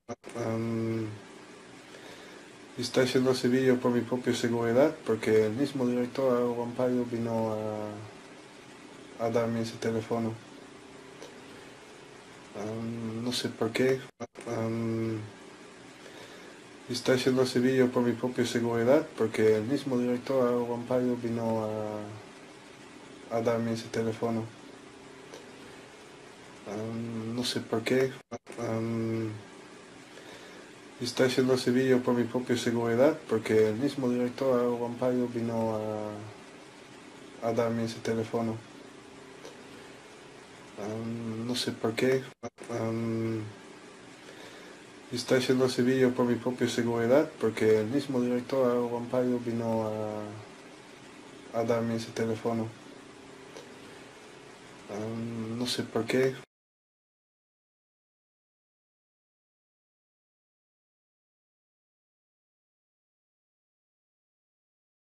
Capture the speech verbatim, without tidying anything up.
Um, está haciendo ese vídeo por mi propia seguridad, porque el mismo director Algo Vampiro vino a, a darme ese teléfono. Um, no sé por qué. Um, está haciendo ese vídeo por mi propia seguridad, porque el mismo director Algo Vampiro vino a, a darme ese teléfono. Um, no sé por qué. Um, está haciendo ese vídeo por mi propia seguridad, porque el mismo director Algo Vampiro vino a, a darme ese teléfono. Um, no sé por qué. Um, está haciendo ese vídeo por mi propia seguridad, porque el mismo director Algo Vampiro vino a, a darme ese teléfono. Um, no sé por qué.